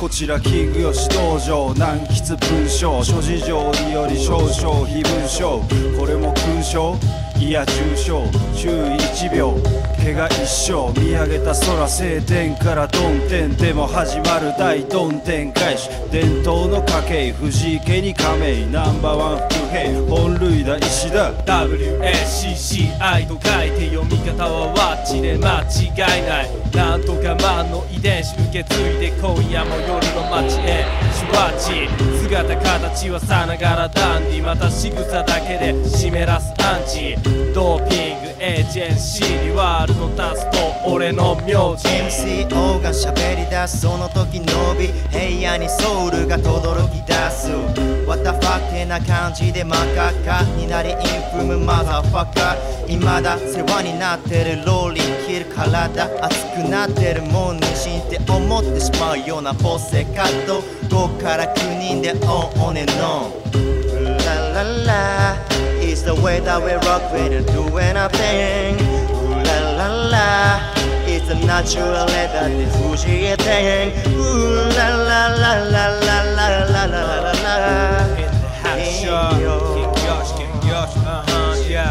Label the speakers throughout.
Speaker 1: こちらキング吉道場難筆文章諸事情により少々非文章これも勲章いや重傷注意1秒怪我一生見上げた空晴天からドン天でも始まる大どん天返し伝統の家系藤井家に加盟ナンバーワン不平本塁打石田 WACCI と書いて読み方はワッチで間違いないなんとかマンの遺伝子受け継いで今夜も夜の街へシュワッチ姿形はさながらダンディまた仕草だけで湿らすアンチドーピングエージェンシーにワールド足すと俺の名字
Speaker 2: MCO が喋り出すその時伸び平野にソウルが轟き出す What the fuck ってな感じで真っ赤っかになりインフムマザーファッカー未だ世話になってるローリー切る体熱くなってるもんにしんって思ってしまうようなボスセカット5から9人でオンオンエンオンラララIt's the way that we rock when you do anything Ooh la la la It's a natural way that the Fuji thing Ooh la la la la la la la la la la
Speaker 1: In the house, King Yosh, yeah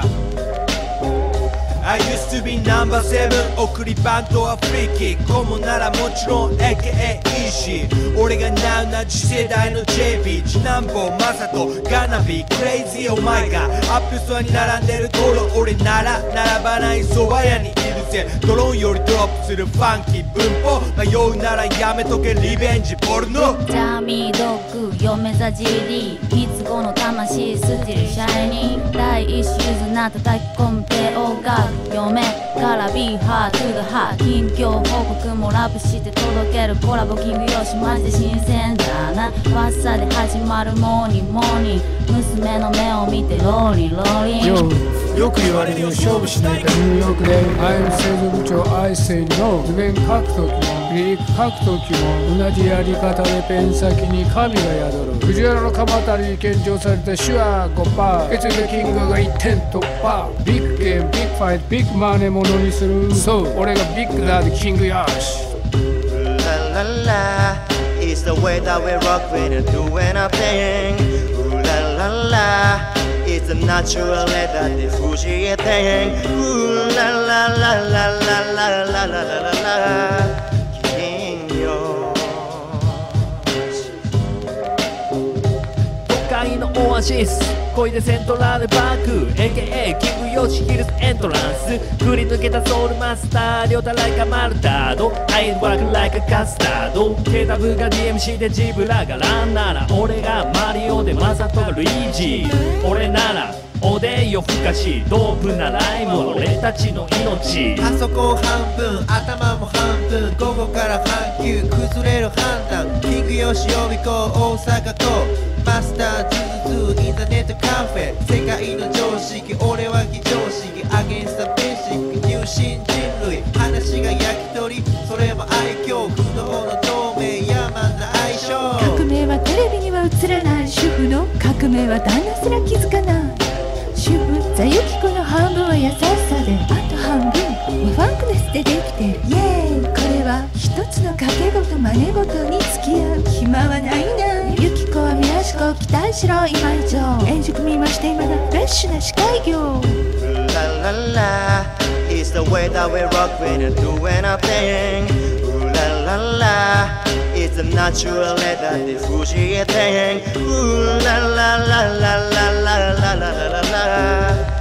Speaker 1: I used to be number 7送りバントはフリーキー顧問ならもちろん AKA いいし俺がナウな次世代の JB 次男坊マサトガナビクレイジーお前がアップストアに並んでる頃俺なら並ばない蕎麦屋にいるぜドローンよりドロップするファンキー文法迷うならやめとけリベンジポルノ
Speaker 3: ジャーミードッグ嫁座 GD 三つ子の魂スティルシャイニー第一シーズンな叩き込む帝王が嫁からビーハートゥードハー近況報告もラップして届けるコラボキングよしマジで新鮮だなわっさで始まるモーニングモーニング娘の目を見てローリーローリン
Speaker 4: よく言われるよ勝負しないかニューヨークでアイム製造部長アイセイの図面書くときもリーク書くときも同じやり方でペン先に神が宿る藤原の鎌足りに献上された手話5%決意のキングが1点突破ビッグゲームビッグファイトビッグマネーものにするそう俺がビッグダーでキングヨシ
Speaker 2: La la la It's the way that we rock when you do anything Ooh la la la It's a natural way that the Fuji thing Ooh la la la la la la la la la la la King Yosh
Speaker 5: 都会のオアシス恋でセントラルバック AKA キングヨシヒルズエントランス振り抜けたソウルマスター両太ライカマルタード I work like a カスタードケタブが DMC でジブラがランなら俺がマリオでマサトがルイージ俺ならおでんよふかしドープなライムは俺たちの命
Speaker 6: パソコン半分頭も半分午後から半休崩れる判断キングヨシ予備校大阪校マスターズズズインターネットカフェ世界の常識俺は非常識アゲンスタベーシック入信人類話が焼き鳥それも愛嬌不動の透明野蛮な相性
Speaker 7: 革命はテレビには映らない主婦の革命は旦那すら気づかない主婦ザユキコの半分は優しさであと半分はファンクネスでできてるイエーイこれは一つの賭け事真似事に付き合う暇はないなユキコは宮志子期待しろ今以上円熟見まして今だフレッシュな司会業
Speaker 2: La la la It's the way that we rock when you do anything Ooh la la la It's a natural way that the Fuji thing Ooh la la la la la la la la la la